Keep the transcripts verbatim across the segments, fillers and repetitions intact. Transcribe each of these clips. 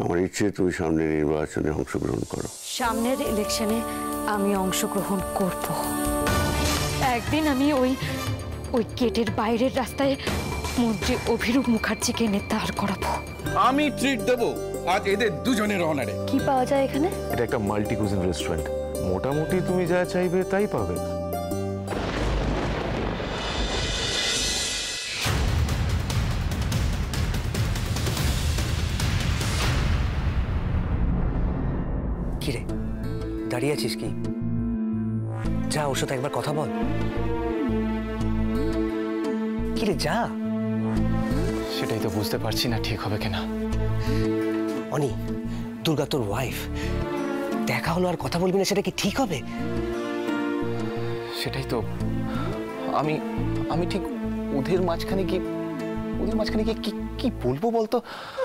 আমার ইচ্ছে তুমি সামনের নির্বাচনে অংশগ্রহণ করো। সামনের ইলেকশনে আমি অংশগ্রহণ করব। একদিন আমি ওই ওই গেটের বাইরের রাস্তায় মন্ত্রী অভিরূপ মুখার্জিকে এনে দাঁড় করাবো। আমি ট্রিট দেবো আজ এদের দুজনের অনারে। কি পাওয়া যায় এখানে? এটা একটা মাল্টি কুজিন রেস্টুরেন্ট, মোটামুটি তুমি যা চাইবে তাই পাবে। কিরে দাঁড়িয়ে আছিস কি? যা ওর সাথে একবার কথা বল। কিরে যা। সেটাই তো বুঝতে পারছি না ঠিক হবে কিনা। অনি, দুর্গা তোর ওয়াইফ, দেখা হলো আর কথা বলবি না, সেটা কি ঠিক হবে? সেটাই তো আমি আমি ঠিক ওদের মাঝখানে কি ওদের মাঝখানে কি কি কি বলবো বলতো?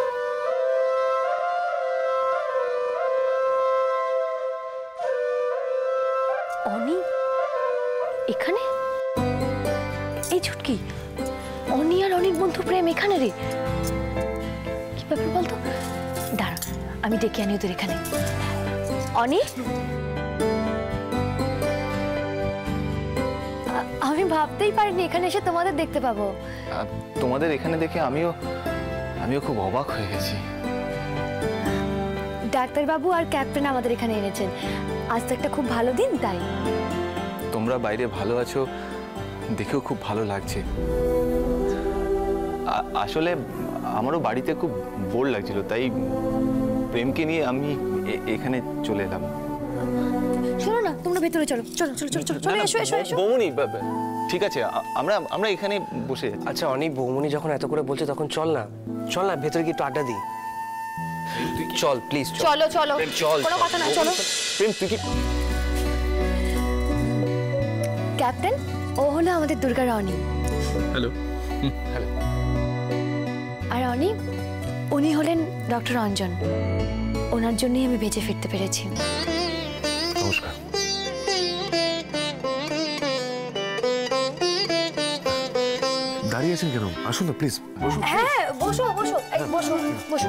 অনি এখানে? এই ছুটকি, অনি আর অনিক বন্ধু প্রেম এখানে রে? কি ব্যাপার বলতো? দাঁড়া আমি ডেকে আনি ওদের এখানে। অনি, আমি ভাবতেই পারিনি এখানে এসে তোমাদের দেখতে পাবো। তোমাদের এখানে দেখে আমিও আমিও খুব অবাক হয়ে গেছি। ডাক্তারবাবু আর ক্যাপ্টেন আমাদের এখানে এনেছেন, আজ তো একটা খুব ভালো দিন, তাই। তোমরা বাইরে ভালো আছো দেখেও খুব ভালো লাগছে। আসলে আমারও বাড়িতে খুব বোর লাগছিল, তাই প্রেমকে নিয়ে আমি এখানে চলে এলাম। শোনো না, তোমরা ভেতরে চলো। চলো চলো চলো চলো এসো এসো এসো। বৌমনি ঠিক আছে, আমরা আমরা এখানে বসে যাচ্ছি। আচ্ছা অনি, বৌমনি যখন এত করে বলছে তখন চল না, চল না ভেতরে গিয়ে একটু আড্ডা দিই। চল প্লিজ চলো চলো, চল। কোনো কথা না, চলো। প্রেম তুই কি? ক্যাপ্টেন, ও হলো আমাদের দুর্গা অনি। হ্যালো। হ্যালো। আর অনি, উনি হলেন ডক্টর অঞ্জন। ওনার জন্যই আমি বেঁচে ফিরতে পেরেছি। নমস্কার। দাঁড়িয়ে আছেন কেন? আসুন না প্লিজ, বসুন। হ্যাঁ বসো বসো, এই বসো বসো।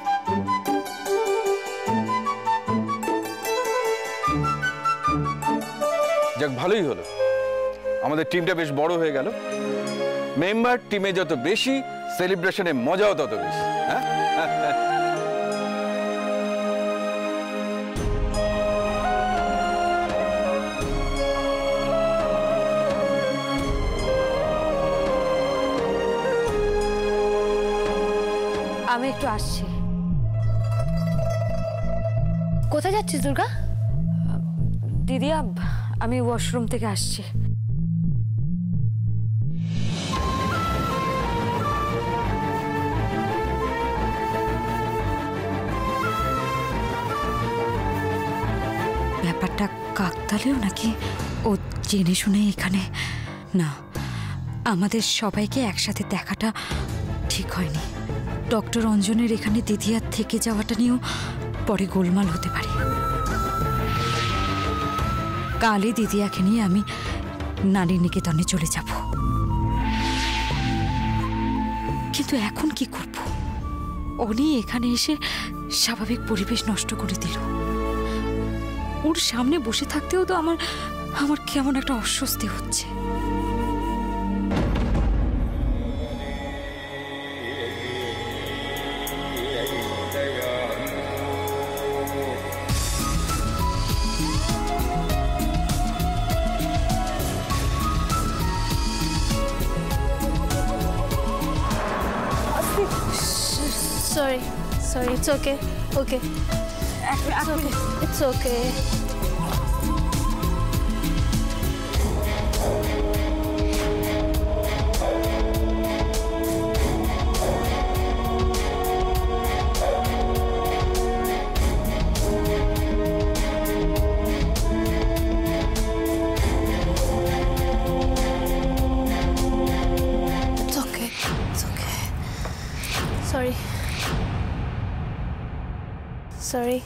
যাক, ভালোই হলো, আমাদের টিমটা বেশ বড় হয়ে গেল। মেম্বার টিমে যত বেশি, সেলিব্রেশনে মজাও তত বেশি। হ্যাঁ, আমি একটু আসছি। কোথায় যাচ্ছিস দুর্গা? দিদি, আমি ওয়াশরুম থেকে আসছি। ব্যাপারটা কাকতালীয় নাকি ও জেনে শুনে এখানে? না, আমাদের সবাইকে একসাথে দেখাটা ঠিক হয়নি। ডক্টর অঞ্জনের এখানে দিদিয়ার থেকে যাওয়াটা নিয়েও পরে গোলমাল হতে পারে। কালই দিদিয়াকে নিয়ে আমি নারী নিকেতনে চলে যাব, কিন্তু এখন কি করব? উনি এখানে এসে স্বাভাবিক পরিবেশ নষ্ট করে দিল। ওর সামনে বসে থাকতেও তো আমার আমার কেমন একটা অস্বস্তি হচ্ছে। Sorry, sorry, it's okay, okay. It's okay, it's okay. It's okay, it's okay. Sorry. Sorry.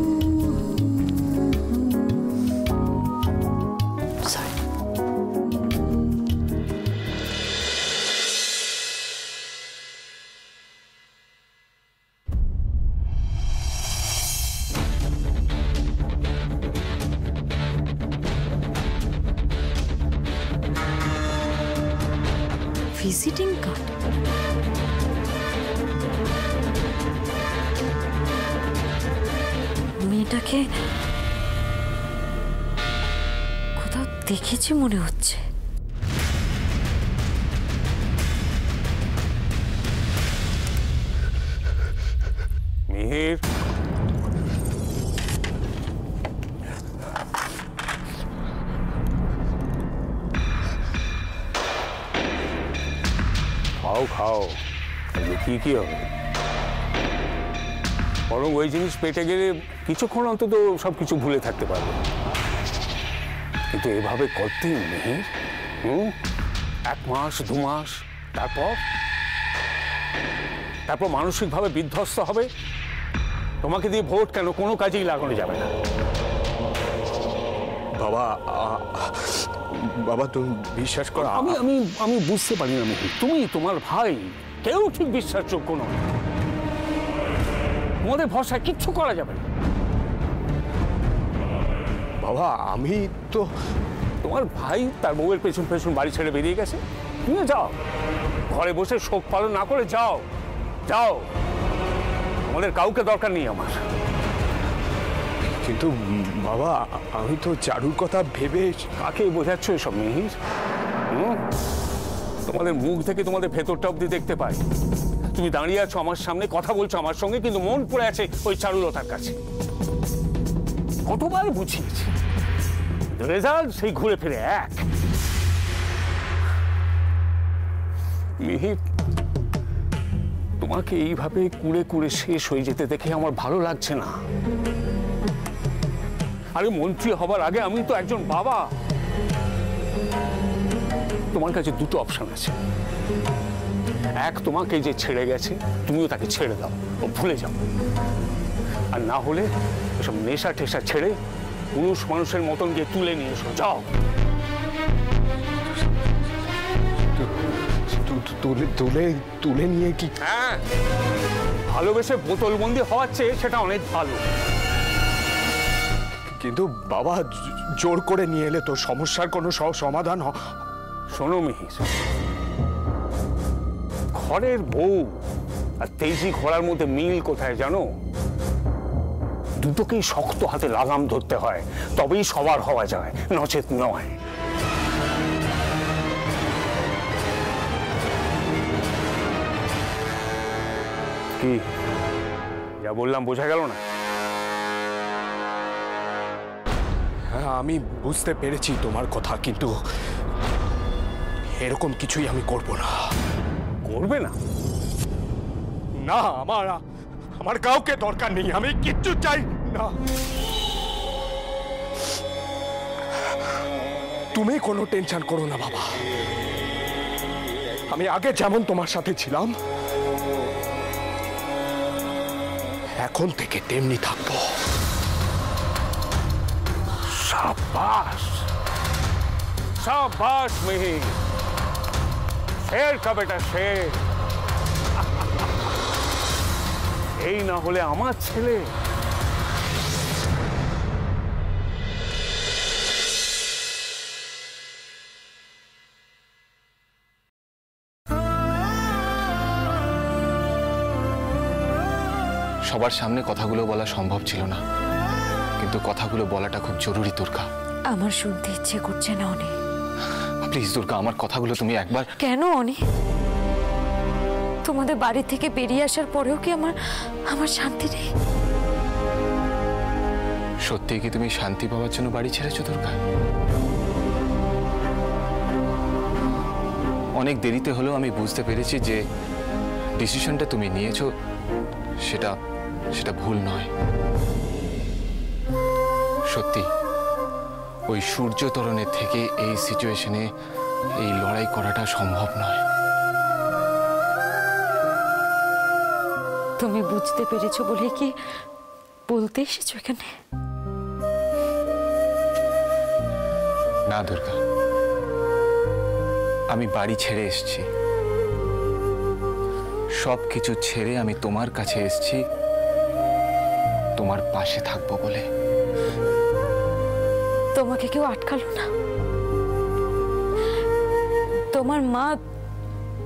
Sorry. Visiting card? মেয়েটাকে কোথাও দেখেছি মনে হচ্ছে। মিহির, খাও খাও, কি কি হবে? বরং ওই জিনিস পেটে গেলে কিছুক্ষণ অন্তত সব কিছু ভুলে থাকতে পারবে, কিন্তু এভাবে করতে মিহির, হুম এক মাস দু মাস তারপর তারপর মানসিকভাবে বিধ্বস্ত হবে। তোমাকে দিয়ে ভোট কেন কোনো কাজেই লাগানো যাবে না। বাবা, বাবা তুমি বিশ্বাস করো, আমি আমি আমি বুঝতে পারি না মিহির, তুমি তোমার ভাই কেউ ঠিক বিশ্বাসযোগ্য নয়। তোমাদের ভরসায় কিচ্ছু করা যাবে না। বাবা আমি তো, তোমার ভাই তার বউয়ের পেছন পেছন বাড়ি ছেড়ে বেরিয়ে গেছে, তুমিও যাও, ঘরে বসে শোক পালন না করে যাও যাও, আমাদের কাউকে দরকার নেই আমার। কিন্তু বাবা আমি তো চারুর কথা ভেবে। কাকে বোঝাচ্ছ এসব মিহির? হুম তোমাদের মুখ থেকে তোমাদের ভেতরটা অব্দি দেখতে পাই। তুমি দাঁড়িয়ে আছো আমার সামনে, কথা বলছো আমার সঙ্গে, কিন্তু মন পড়ে আছে ওই চারুলতার কাছে। কতবার বুঝিয়েছি, রেজাল্ট সেই ঘুরে ফিরে এক। মিহির, তোমাকে এইভাবে কুড়ে কুড়ে শেষ হয়ে যেতে দেখে আমার ভালো লাগছে না। আরে মন্ত্রী হবার আগে আমি তো একজন বাবা। তোমার কাছে দুটো অপশন আছে, এক তোমাকে যে ছেড়ে গেছে তুমিও তাকে ছেড়ে দাও, ও ভুলে যাও, আর না হলে এসব নেশা টেশা ছেড়ে পুরুষ মানুষের মতন গিয়ে তুলে নিয়ে এসো, যাও। তুলে তুলে তুলে নিয়ে কি? হ্যাঁ, ভালোবেসে বোতলবন্দি হওয়ার চেয়ে সেটা অনেক ভালো। কিন্তু বাবা জোর করে নিয়ে এলে তো সমস্যার কোনো সমাধান হয়? শোনো মিহির, ঘরের বউ আর তেজি ঘোড়ার মধ্যে মিল কোথায় জানো? দুটোকেই শক্ত হাতে লাগাম ধরতে হয়, তবেই সবার হওয়া যায়, নচেত নয়। কি যা বললাম বোঝা গেল না? হ্যাঁ আমি বুঝতে পেরেছি তোমার কথা, কিন্তু এরকম কিছুই আমি করব না। করবে না? না, আমার আমার কাউকে দরকার নেই, আমি কিচ্ছু চাই না। তুমি কোনো টেনশন করো না বাবা, আমি আগে যেমন তোমার সাথে ছিলাম এখন থেকে তেমনি থাকবো। शाबाश शाबाश मिहिर, शेर का बेटा शेर। এই না হলে আমার ছেলে। সবার সামনে কথাগুলো বলা সম্ভব ছিল না, কিন্তু কথাগুলো বলাটা খুব জরুরি দুর্গা। আমার শুনতে ইচ্ছে করছে না অনি। প্লিজ দুর্গা, আমার কথাগুলো তুমি একবার। কেন অনি? তোমাদের বাড়ি থেকে বেরিয়ে আসার পরেও কি আমার আমার শান্তি নেই? সত্যি কি তুমি শান্তি পাওয়ার জন্য বাড়ি ছেড়েছো দুর্গা? অনেক দেরিতে হলেও আমি বুঝতে পেরেছি যে ডিসিশনটা তুমি নিয়েছো সেটা সেটা ভুল নয়। সত্যি ওই সূর্য তরণের থেকে এই সিচুয়েশনে এই লড়াই করাটা সম্ভব নয়। তুমি বুঝতে পেরেছো বলে কি বলতে এসেছো এখানে? না দুর্গা, আমি বাড়ি ছেড়ে এসেছি, সব কিছু ছেড়ে আমি তোমার কাছে এসেছি তোমার পাশে থাকবো বলে। তোমাকে কেউ আটকালো না? তোমার মা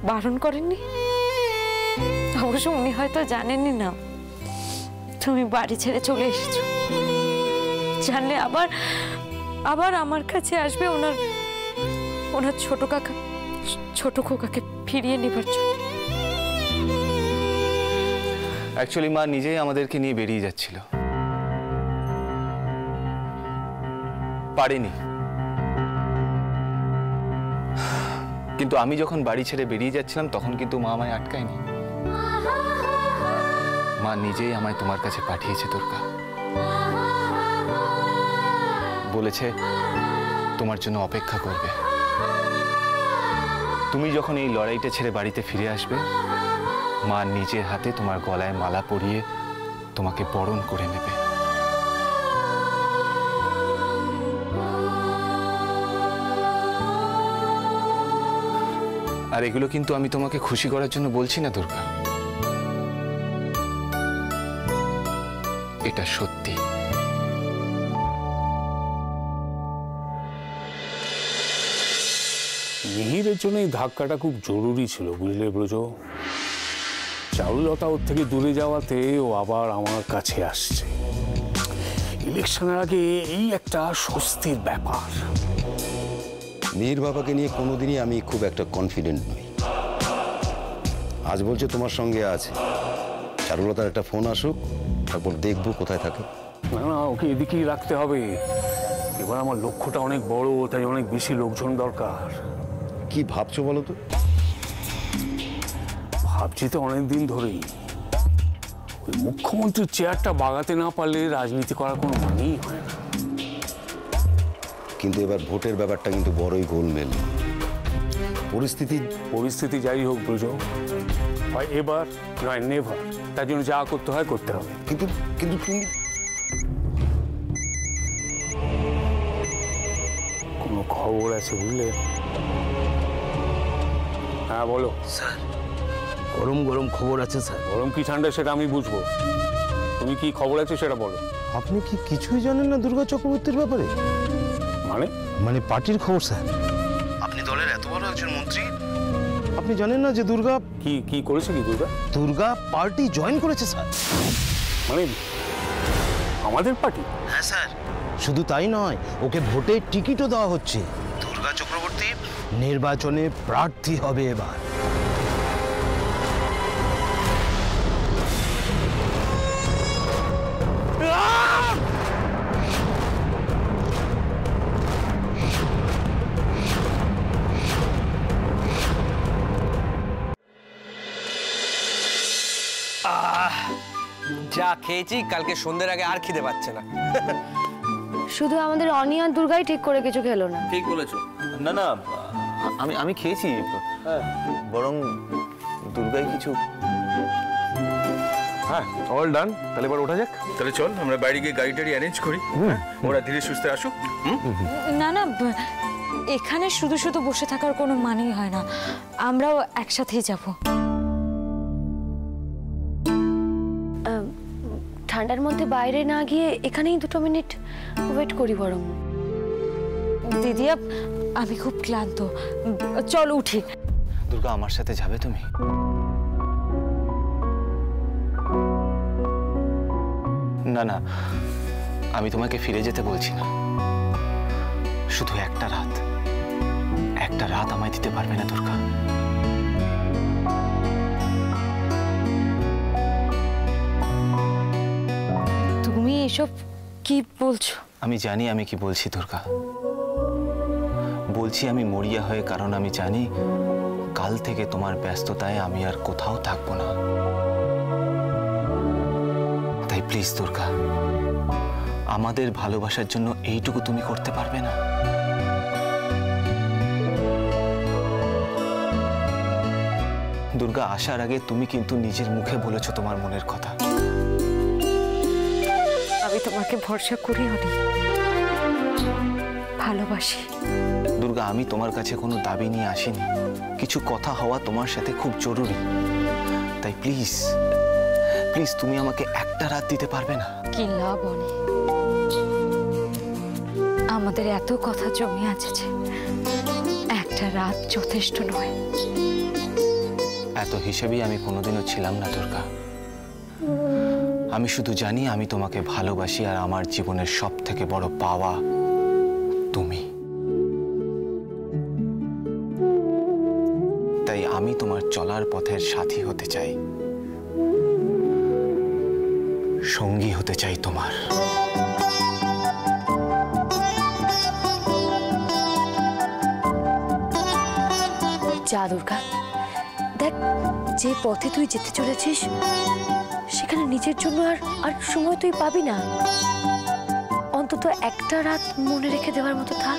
বারণ করেননি? অবশ্য উনি হয়তো জানেনই না তুমি বাড়ি ছেড়ে চলে এসেছো। জানলে আবার আবার আমার কাছে আসবে ওনার ওনার ছোট কাকা ছোট খোকাকে ফিরিয়ে নেবার জন্য। অ্যাকচুয়ালি মা নিজেই আমাদেরকে নিয়ে বেরিয়ে যাচ্ছিল, পারেনি। কিন্তু আমি যখন বাড়ি ছেড়ে বেরিয়ে যাচ্ছিলাম তখন কিন্তু মা আমায় আটকায়নি। মা নিজেই আমায় তোমার কাছে পাঠিয়েছে দুর্গা। বলেছে তোমার জন্য অপেক্ষা করবে। তুমি যখন এই লড়াইটা ছেড়ে বাড়িতে ফিরে আসবে, মা নিজের হাতে তোমার গলায় মালা পরিয়ে তোমাকে বরণ করে নেবে। আর এগুলো কিন্তু আমি তোমাকে খুশি করার জন্য বলছি না দুর্গা, এটা সত্যি। মিহিরের জন্য এই ধাক্কাটা খুব জরুরি ছিল, বুঝলে ব্রজ? চারুলতা ওর থেকে দূরে যাওয়াতে ও আবার আমার কাছে আসছে। ইলেকশনের আগে এই একটা স্বস্তির ব্যাপার। মিহির বাবাকে নিয়ে কোনোদিনই আমি খুব একটা কনফিডেন্ট নই। আজ বলছে তোমার সঙ্গে আছে, চারুলতার একটা ফোন আসুক, তারপর দেখবো কোথায় থাকে। না না, ওকে এদিকেই রাখতে হবে। এবার আমার লক্ষ্যটা অনেক বড়, তাই অনেক বেশি লোকজন দরকার। কি ভাবছো বলো তো? ভাবছি তো অনেকদিন ধরেই, ওই মুখ্যমন্ত্রীর চেয়ারটা বাগাতে না পারলে রাজনীতি করার কোনো মানেই হয় না। কিন্তু এবার ভোটের ব্যাপারটা কিন্তু বড়ই গোলমেল। পরিস্থিতি পরিস্থিতি যাই হোক ব্রজ, হয় এবার নয় নেভার। তার জন্য যা করতে হয় করতে হবে। কিন্তু কিন্তু তুমি কোনো খবর আছে বুঝলে? হ্যাঁ বলো। স্যার, গরম গরম খবর আছে স্যার। গরম কি ঠান্ডা সেটা আমি বুঝবো, তুমি কি খবর আছে সেটা বলো। আপনি কি কিছুই জানেন না দুর্গা চক্রবর্তীর ব্যাপারে? মানে মানে পার্টির খবর স্যার। আপনি দলের এত বড় একজন মন্ত্রী, আপনি জানেন না যে দুর্গা কি কি করেছে? কি দুর্গা দুর্গা পার্টি জয়েন করেছে স্যার। মানে আমাদের পার্টি? হ্যাঁ স্যার, শুধু তাই নয়, ওকে ভোটের টিকিটও দেওয়া হচ্ছে। দুর্গা চক্রবর্তী নির্বাচনে প্রার্থী হবে এবার। যা খেয়েছি কালকে সন্ধ্যের আগে আর খিদে পাচ্ছে না। শুধু আমাদের অনি আর দুর্গাই ঠিক করে কিছু খেলো না। ঠিক বলেছো। না না, আমি আমি খেয়েছি, বরং দুর্গাই কিছু। হ্যাঁ, অল ডান। তাহলে এবার ওঠা যাক। তাহলে চল আমরা বাইরে গিয়ে গাড়ি টাড়ি অ্যারেঞ্জ করি, ওরা ধীরে সুস্থে আসুক। না না, এখানে শুধু শুধু বসে থাকার কোনো মানেই হয় না। আমরাও একসাথেই যাব। ঠান্ডার মধ্যে বাইরে না গিয়ে এখানেই দুটো মিনিট ওয়েট করি বরং। দিদি, আমি খুব ক্লান্ত, চল উঠি। দুর্গা, আমার সাথে যাবে তুমি? না না, আমি তোমাকে ফিরে যেতে বলছি না। শুধু একটা রাত, একটা রাত আমায় দিতে পারবে না দুর্গা? তুমি এসব কি বলছো? আমি জানি আমি কি বলছি দুর্গা। বলছি আমি মরিয়া হয়ে, কারণ আমি জানি কাল থেকে তোমার ব্যস্ততায় আমি আর কোথাও থাকবো না। তাই প্লিজ দুর্গা, আমাদের ভালোবাসার জন্য এইটুকু তুমি করতে পারবে না? দুর্গা, আসার আগে তুমি কিন্তু নিজের মুখে বলেছো তোমার মনের কথা। আমি তোমাকে ভরসা করি, অনেক ভালোবাসি। দুর্গা, আমি তোমার কাছে কোনো দাবি নিয়ে আসিনি। কিছু কথা হওয়া তোমার সাথে খুব জরুরি। তাই প্লিজ প্লিজ তুমি আমাকে একটা রাত দিতে পারবে না? কি লাভ অনেক, আমাদের এত কথা জমে আছে যে একটা রাত যথেষ্ট নয়। এত হিসেবেই আমি কোনোদিনও ছিলাম না দুর্গা। আমি শুধু জানি আমি তোমাকে ভালোবাসি, আর আমার জীবনের সব থেকে বড় পাওয়া তুমি। তাই আমি তোমার চলার পথের সাথী হতে চাই, সঙ্গী হতে চাই তোমার। যা দুর্গা, দেখ যে পথে তুই যেতে চলেছিস সেখানে নিজের জন্য আর আর সময় তুই পাবি না। অন্তত একটা রাত মনে রেখে দেওয়ার মতো থাক।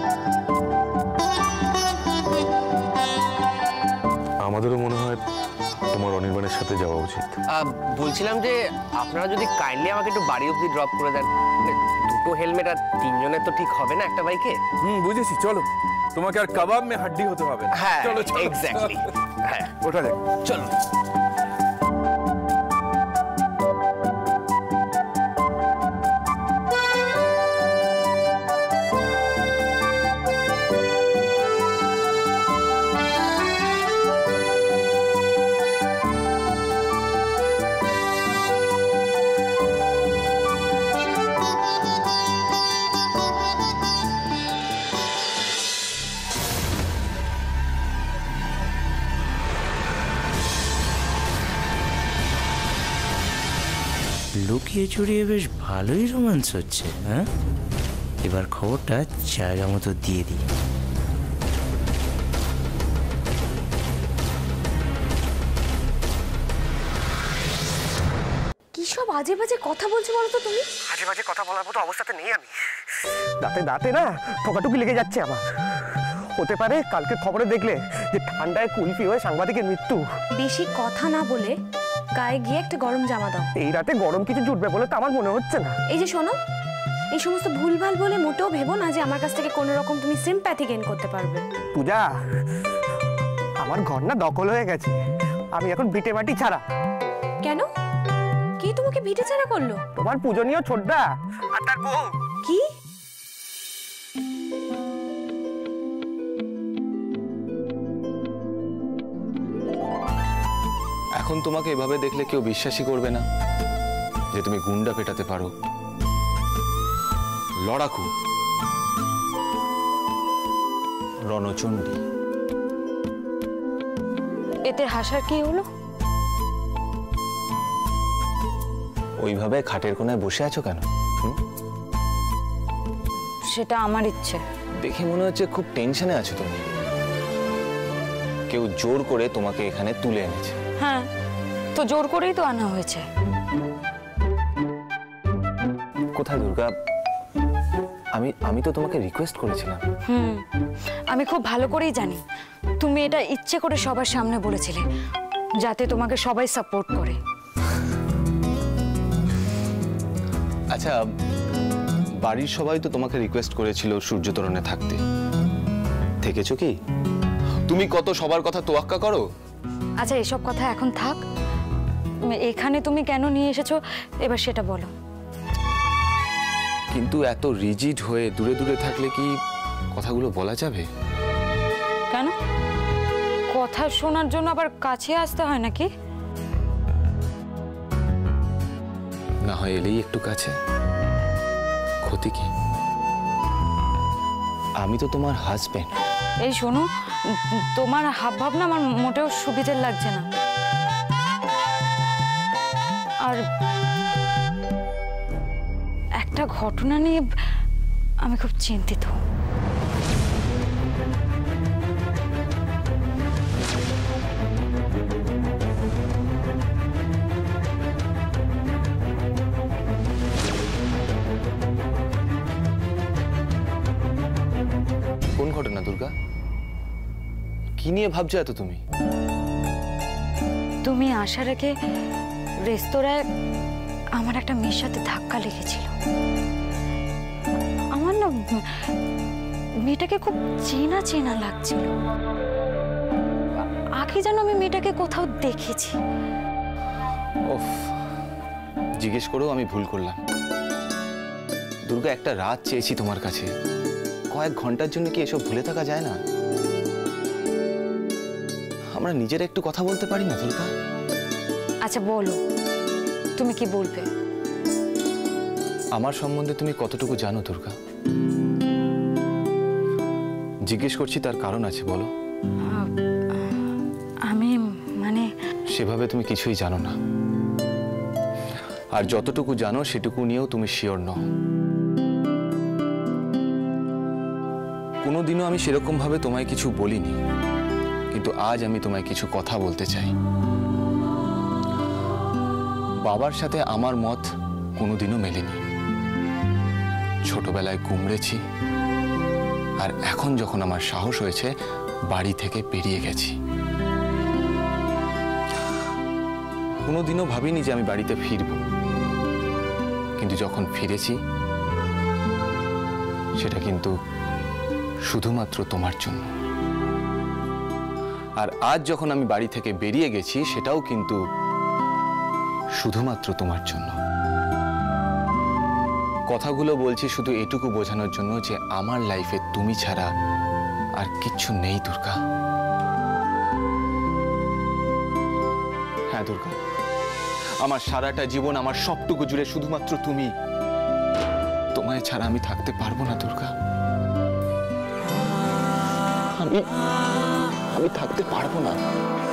আমাদেরও মনে হয় তোমার অনির্বাণের সাথে যাওয়া উচিত। বলছিলাম যে আপনারা যদি কাইন্ডলি আমাকে একটু বাড়ি অবধি ড্রপ করে দেন। দুটো হেলমেট আর তিনজনের তো ঠিক হবে না একটা বাইকে। হুম, বুঝেছি, চলো। তোমাকে আর কাবাব মে হাড্ডি হতে হবে না। হ্যাঁ, চলো চলো, এক্স্যাক্টলি। হ্যাঁ, ওঠা যাক, চলো। লুকিয়ে চুরিয়ে বেশ ভালোই রোমান্স হচ্ছে। হ্যাঁ, এবার খবরটা জায়গা মতো দিয়ে দিই। কি সব আজে বাজে কথা বলছো বলো তো তুমি? আজে বাজে কথা বলার মতো অবস্থাতে নেই আমি। দাঁতে দাঁতে না ঠোকাটুকি লেগে যাচ্ছে আমার। হতে পারে কালকে খবরে দেখলে যে ঠান্ডায় কুলফি হয়ে সাংবাদিকের মৃত্যু। বেশি কথা না বলে গায়ে গিয়ে একটা গরম জামা দাও। এই রাতে গরম কিছু জুটবে বলে তো আমার মনে হচ্ছে না। এই যে শোনো, এই সমস্ত ভুলভাল বলে মোটেও ভেবো না যে আমার কাছ থেকে কোনো রকম তুমি সিম্প্যাথি গেইন করতে পারবে। পূজা, আমার ঘর না দখল হয়ে গেছে। আমি এখন ভিটে মাটি ছাড়া। কেন? কি তোমাকে ভিটে ছাড়া করলো? তোমার পূজনীয় ছোটদা আর তার বউ। কি? এখন তোমাকে এভাবে দেখলে কেউ বিশ্বাসই করবে না যে তুমি গুন্ডা পেটাতে পারো, লড়াকু, রণচণ্ডী। এতে হাসার কি হলো? ওইভাবে খাটের কোনায় বসে আছো কেন? সেটা আমার ইচ্ছে। দেখে মনে হচ্ছে খুব টেনশনে আছো তুমি। কেউ জোর করে তোমাকে এখানে তুলে এনেছে। হ্যাঁ, তো জোর করেই তো আনা হয়েছে। কোথায় দুর্গা? আমি আমি তো তোমাকে রিকোয়েস্ট করেছিলাম। হুম, আমি খুব ভালো করেই জানি তুমি এটা ইচ্ছে করে সবার সামনে বলেছিলে যাতে তোমাকে সবাই সাপোর্ট করে। আচ্ছা, বাড়ির সবাই তো তোমাকে রিকোয়েস্ট করেছিল সূর্যতরণে থাকতে। থেকেছো কি? তুমি কত সবার কথা তোয়াক্কা করো। আচ্ছা, এসব কথা এখন থাক। এখানে তুমি কেন নিয়ে এসেছো এবার সেটা বলো। কিন্তু এত রিজিড হয়ে দূরে দূরে থাকলে কি কথাগুলো বলা যাবে? কেন? কথা শোনার জন্য আবার কাছে আসতে হয় নাকি? না হয় এলেই একটু কাছে, ক্ষতি কি? আমি তো তোমার হাজবেন্ড। এই শোনো, তোমার হাব ভাব না আমার মোটেও সুবিধের লাগছে না। আর একটা ঘটনা নিয়ে আমি খুব চিন্তিত। কোন ঘটনা দুর্গা? কি নিয়ে ভাবছো এত তুমি? তুমি আসার আগে রেস্তোরাঁয় আমার একটা মেয়ের সাথে ধাক্কা লেগেছিল। আমার না মেয়েটাকে খুব চেনা চেনা লাগছিল। আগে যেন আমি মেয়েটাকে কোথাও দেখেছি। ওফ, জিজ্ঞেস করেও আমি ভুল করলাম। দুর্গা, একটা রাত চেয়েছি তোমার কাছে, কয়েক ঘন্টার জন্য কি এসব ভুলে থাকা যায় না? আমরা নিজেরা একটু কথা বলতে পারি না দুর্গা? আচ্ছা বলো, তুমি কি বলবে? আমার সম্বন্ধে তুমি কতটুকু জানো দুর্গা? জিজ্ঞেস করছি, তার কারণ আছে, বলো। আমি মানে সেভাবে তুমি কিছুই জানো না, আর যতটুকু জানো সেটুকু নিয়েও তুমি শিওর নও। কোনোদিনও আমি সেরকম ভাবে তোমায় কিছু বলিনি, কিন্তু আজ আমি তোমায় কিছু কথা বলতে চাই। বাবার সাথে আমার মত কোনোদিনও মেলেনি। ছোটবেলায় কুমড়েছি, আর এখন যখন আমার সাহস হয়েছে বাড়ি থেকে বেরিয়ে গেছি। কোনোদিনও ভাবিনি যে আমি বাড়িতে ফিরব, কিন্তু যখন ফিরেছি সেটা কিন্তু শুধুমাত্র তোমার জন্য। আর আজ যখন আমি বাড়ি থেকে বেরিয়ে গেছি সেটাও কিন্তু শুধুমাত্র তোমার জন্য। কথাগুলো বলছি শুধু এটুকু বোঝানোর জন্য যে আমার লাইফে তুমি ছাড়া আর কিচ্ছু নেই দুর্গা। হ্যাঁ দুর্গা, আমার সারাটা জীবন, আমার সবটুকু জুড়ে শুধুমাত্র তুমি। তোমায় ছাড়া আমি থাকতে পারবো না দুর্গা। আমি আমি থাকতে পারবো না।